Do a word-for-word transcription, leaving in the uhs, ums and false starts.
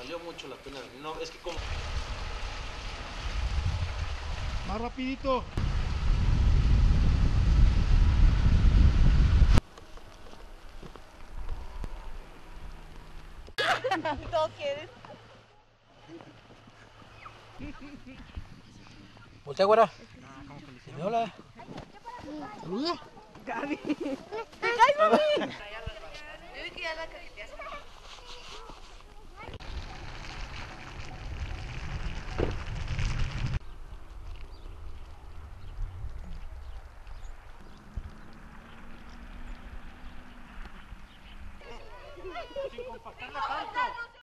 valió mucho la pena. No, es que como... Más rapidito. Todo quieres. Voltea, güera. Hola. Saluda. Gaby. ¡Te caes, mami! Yo vi que ya la cajeteaste. Sin compactarla tanto.